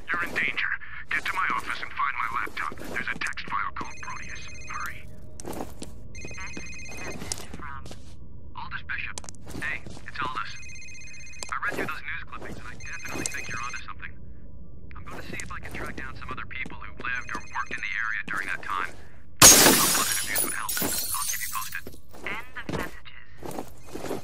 You're in danger. Get to my office and find my laptop. There's a text file called Proteus. Hurry. Next message from Aldous Bishop. Hey, it's Aldous. I read through those news clippings and I definitely think you're onto something. I'm going to see if I can track down some other people who lived or worked in the area during that time. A couple of interviews would help. I'll keep you posted. end of messages.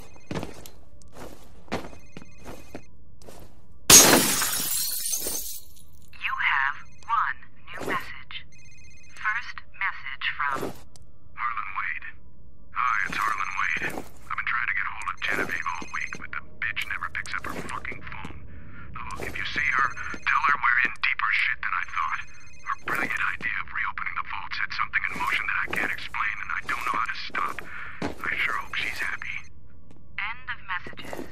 You have one new message. First message from Harlan Wade. Hi, it's Harlan Wade. I've been trying to get hold of Genevieve all week, but the bitch never picks up her fucking phone. Look, if you see her, tell her we're in deeper shit than I thought. Her brilliant idea of reopening the vault set something in motion that I can't explain, and I don't know how to stop. I sure hope she's happy. end of messages.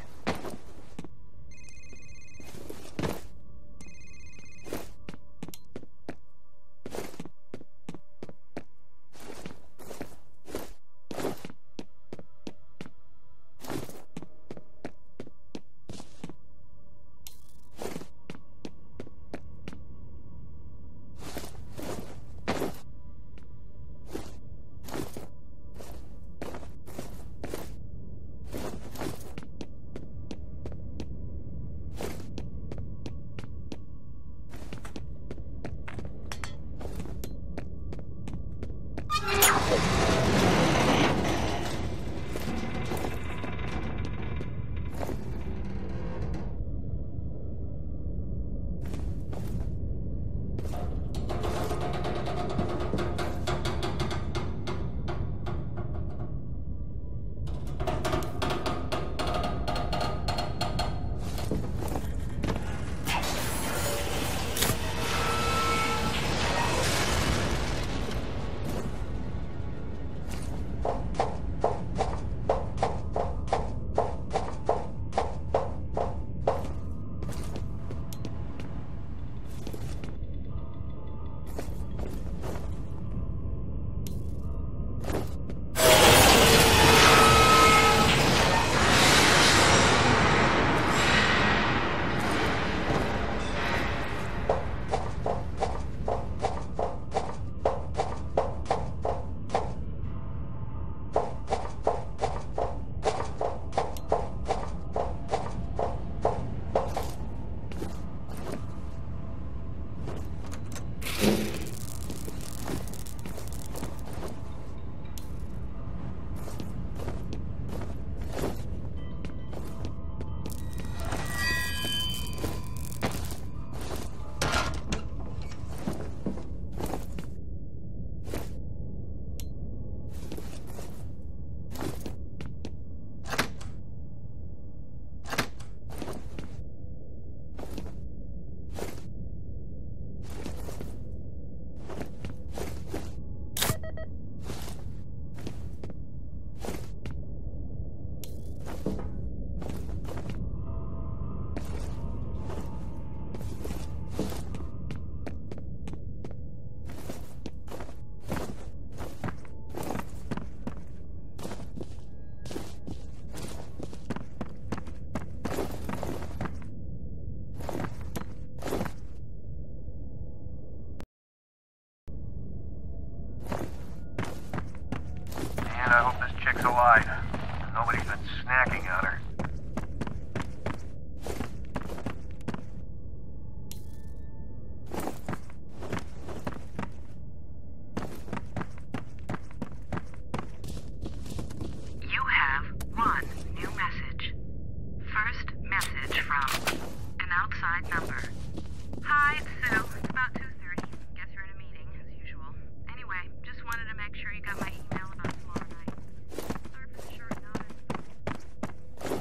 And I hope this chick's alive. Nobody's been snacking on her. You have one new message. First message from an outside number. Hi, it's Sue. It's about 2:30. Guess you're in a meeting, as usual. Anyway, just wanted to make sure you got my email about tomorrow night. Sorry for the short notice.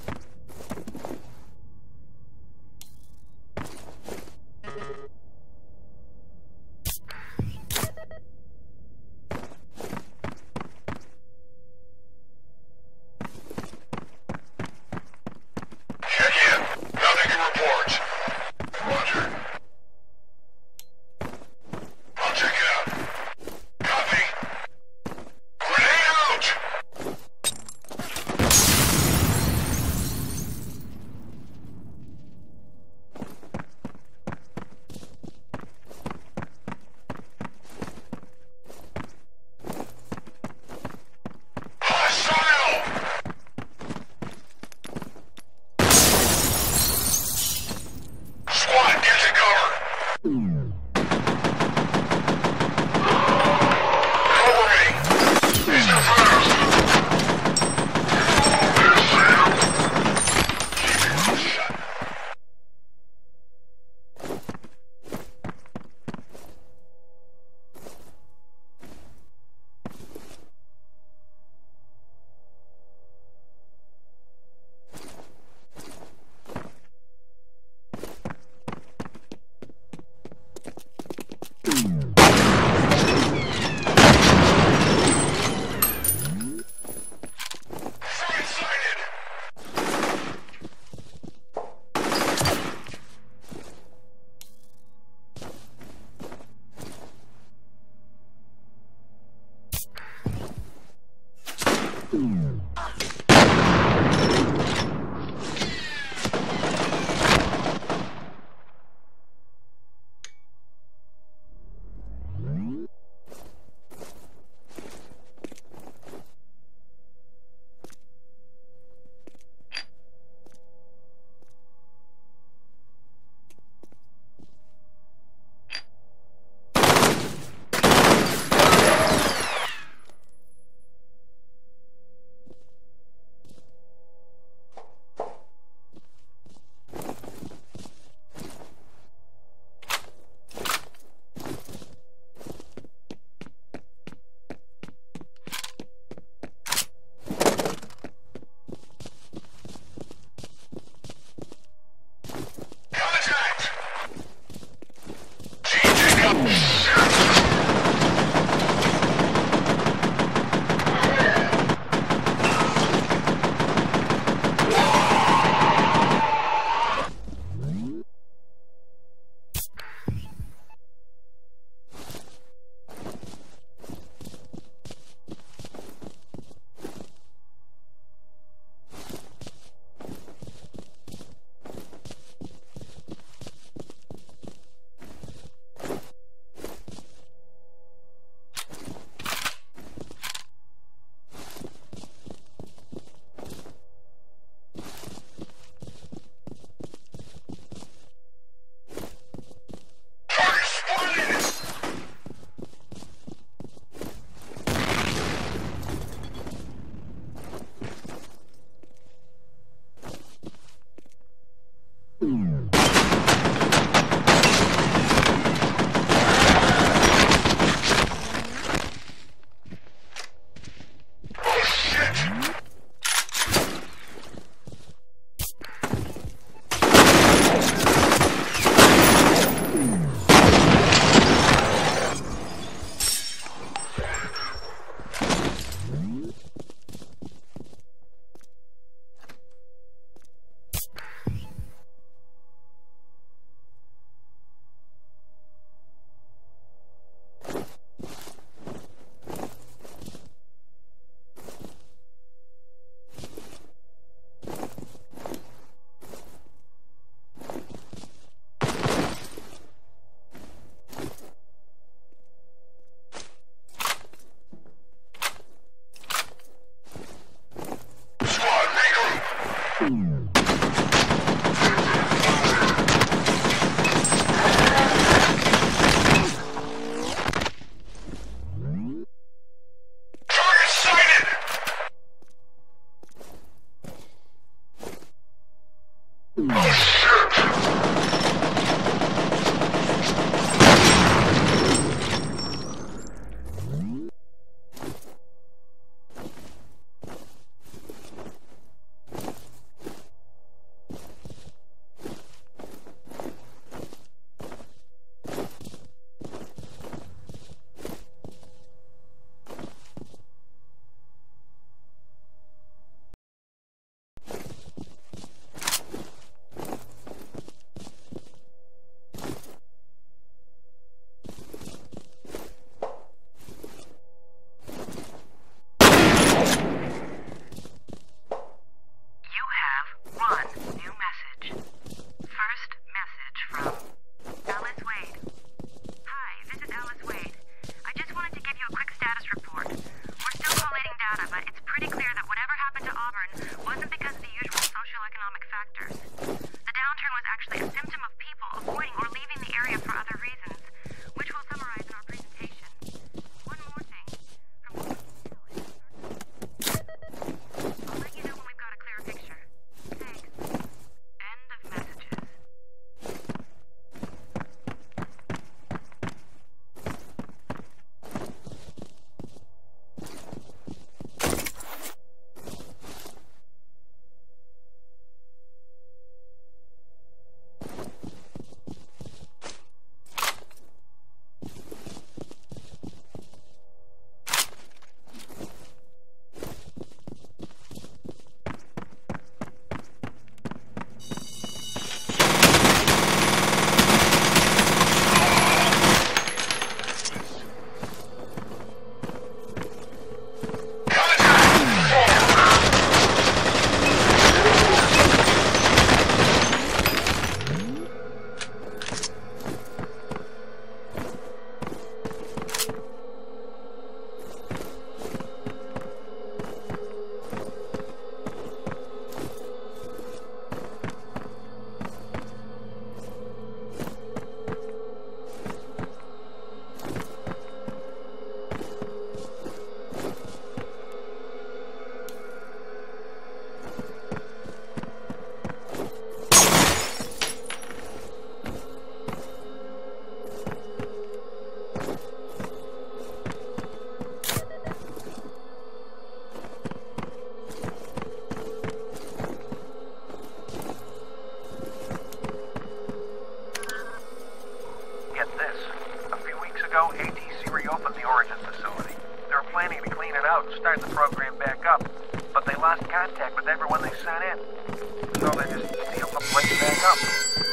this. A few weeks ago, ATC reopened the Origin facility. They were planning to clean it out and start the program back up, but they lost contact with everyone they sent in. So they just sealed the place back up.